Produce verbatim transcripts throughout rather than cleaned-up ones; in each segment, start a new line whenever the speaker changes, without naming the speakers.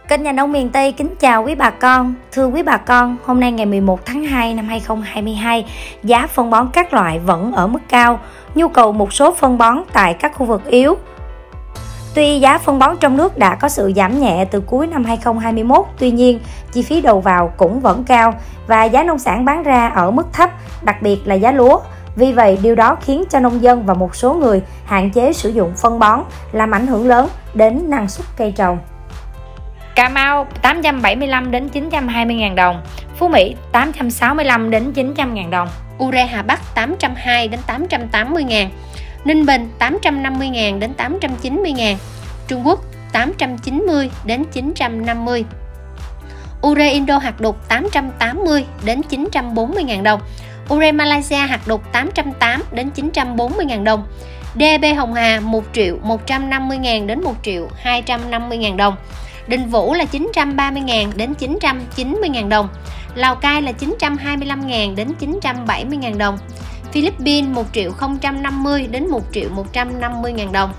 Kênh Nhà Nông Miền Tây kính chào quý bà con. Thưa quý bà con, hôm nay ngày mười một tháng hai năm hai nghìn không trăm hai mươi hai, giá phân bón các loại vẫn ở mức cao, nhu cầu một số phân bón tại các khu vực yếu. Tuy giá phân bón trong nước đã có sự giảm nhẹ từ cuối năm hai nghìn không trăm hai mươi mốt, tuy nhiên chi phí đầu vào cũng vẫn cao và giá nông sản bán ra ở mức thấp, đặc biệt là giá lúa. Vì vậy, điều đó khiến cho nông dân và một số người hạn chế sử dụng phân bón, làm ảnh hưởng lớn đến năng suất cây trồng. Cà Mau tám trăm bảy mươi lăm đến chín trăm hai mươi ngàn đồng, Phú Mỹ tám trăm sáu mươi lăm đến chín trăm ngàn đồng,
Ure Hà Bắc tám trăm hai mươi đến tám trăm tám mươi ngàn, Ninh Bình tám trăm năm mươi ngàn đến tám trăm chín mươi ngàn, Trung Quốc tám trăm chín mươi đến chín trăm năm mươi. Ure Indo hạt đục tám trăm tám mươi đến chín trăm bốn mươi ngàn đồng, Ure Malaysia hạt đục tám trăm tám mươi đến chín trăm bốn mươi ngàn đồng, đê e pê Hồng Hà một triệu một trăm năm mươi ngàn đến một triệu hai trăm năm mươi ngàn đồng, Đình Vũ là chín trăm ba mươi ngàn đến chín trăm chín mươi ngàn đồng, Lào Cai là chín trăm hai mươi lăm ngàn đến chín trăm bảy mươi ngàn đồng, Philippines một triệu không trăm năm mươi đến một triệu một trăm năm mươi ngàn đồng,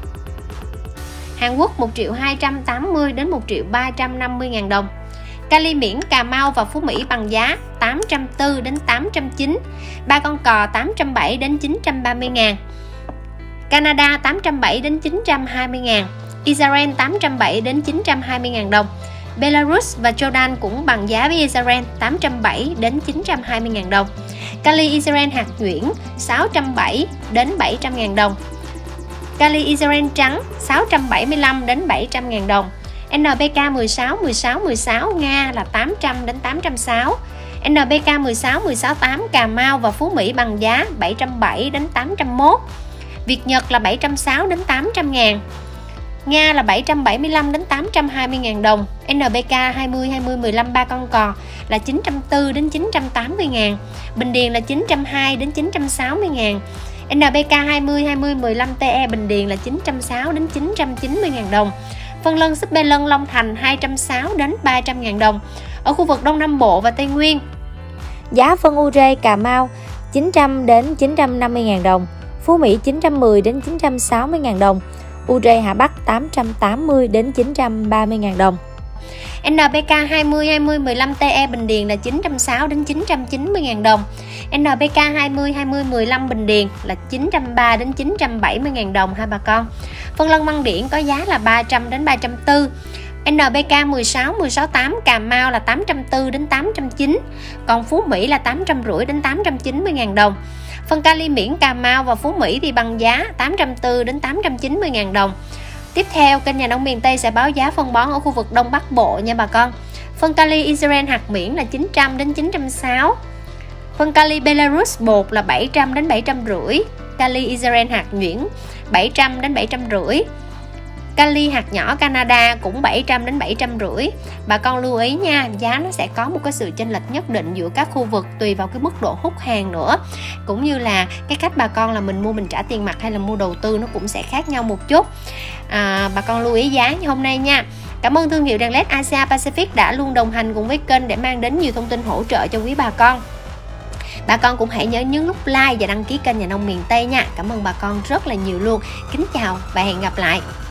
Hàn Quốc một triệu hai trăm tám mươi đến một triệu ba trăm năm mươi ngàn đồng. Kali miễn Cà Mau và Phú Mỹ bằng giá tám trăm bốn đến tám trăm chín, Ba Con Cò tám trăm bảy đến chín trăm ba mươi ngàn, Canada tám trăm bảy đến chín trăm hai mươi ngàn, Israel tám trăm bảy đến chín trăm hai mươi ngàn đồng. Belarus và Jordan cũng bằng giá với Israel tám trăm bảy đến chín trăm hai mươi ngàn đồng. Kali Israel hạt nhuyễn sáu trăm bảy đến bảy trăm ngàn đồng. Kali Israel trắng sáu trăm bảy mươi lăm đến bảy trăm ngàn đồng. en pê ca mười sáu mười sáu mười sáu Nga là tám trăm đến tám trăm sáu. en pê ca mười sáu mười sáu tám Cà Mau và Phú Mỹ bằng giá bảy trăm bảy đến tám trăm mốt. Việt Nhật là bảy trăm sáu đến tám trăm ngàn. Nga là bảy trăm bảy mươi lăm đến tám trăm hai mươi ngàn đồng. en pê ca hai mươi hai mươi mười lăm Ba Con Cò là chín trăm bốn đến chín trăm tám mươi ngàn. Bình Điền là chín trăm hai đến chín trăm sáu mươi ngàn. en pê ca hai mươi hai mươi mười lăm tê e Bình Điền là chín trăm sáu đến chín trăm chín mươi ngàn đồng. Phân lân xích bê lân Long Thành hai trăm sáu đến ba trăm ngàn đồng. Ở khu vực Đông Nam Bộ và Tây Nguyên,
giá phân Ure Cà Mau chín trăm đến chín trăm năm mươi ngàn đồng, Phú Mỹ chín trăm mười đến chín trăm sáu mươi ngàn đồng, Ure Hà Bắc tám trăm tám mươi đến chín trăm ba mươi ngàn đồng.
en pê ca hai mươi hai mươi mười lăm tê e Bình Điền là chín trăm sáu đến chín trăm chín mươi ngàn đồng. en pê ca hai mươi hai mươi mười lăm Bình Điền là chín trăm ba đến chín trăm bảy mươi ngàn đồng hai bà con. Phân lân Măng Điển có giá là ba trăm đến ba trăm bốn. en pê ca mười sáu mười sáu tám Cà Mau là tám trăm bốn đến tám trăm chín, còn Phú Mỹ là tám trăm rưỡi đến tám trăm chín mươi ngàn đồng. Phân kali miễn Cà Mau và Phú Mỹ thì bằng giá tám trăm bốn đến tám trăm chín mươi ngàn đồng. Tiếp theo, kênh Nhà Nông Miền Tây sẽ báo giá phân bón ở khu vực Đông Bắc Bộ nha bà con. Phân kali Israel hạt miễn là chín trăm đến chín trăm sáu. Phân kali Belarus bột là bảy trăm đến bảy trăm rưỡi. Kali Israel hạt nhuyễn bảy trăm đến bảy trăm rưỡi. Kali hạt nhỏ Canada cũng bảy trăm đến bảy trăm rưỡi. Bà con lưu ý nha, giá nó sẽ có một cái sự chênh lệch nhất định giữa các khu vực tùy vào cái mức độ hút hàng nữa, cũng như là cái cách bà con là mình mua mình trả tiền mặt hay là mua đầu tư nó cũng sẽ khác nhau một chút. À, bà con lưu ý giá như hôm nay nha. Cảm ơn thương hiệu đèn led Asia Pacific đã luôn đồng hành cùng với kênh để mang đến nhiều thông tin hỗ trợ cho quý bà con. Bà con cũng hãy nhớ nhấn nút like và đăng ký kênh Nhà Nông Miền Tây nha. Cảm ơn bà con rất là nhiều luôn. Kính chào và hẹn gặp lại.